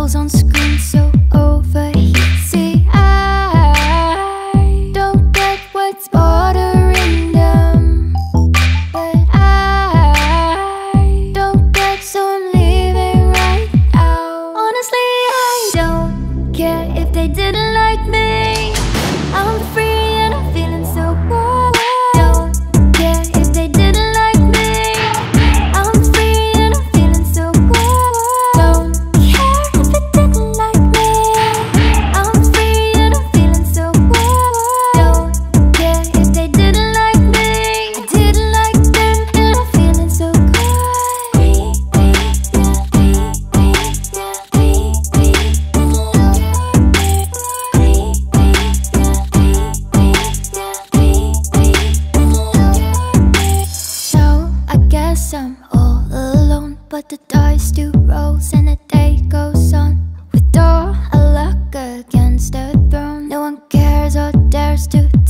Girls on screen so overheat. See, I don't get what's bothering them, but I don't get, so I'm leaving right now. Honestly, I don't care if they didn't like me. I'm free and I'm feeling so good. Don't care if they didn't like me. I'm free and I'm feeling so good. Don't care if they didn't like me. I'm free and I'm feeling so good. Don't care if they didn't like me. I didn't like them and I'm feeling so good. I guess I'm all alone, but the dice still rolls and the day goes on. With all our luck against the throne, no one cares or dares to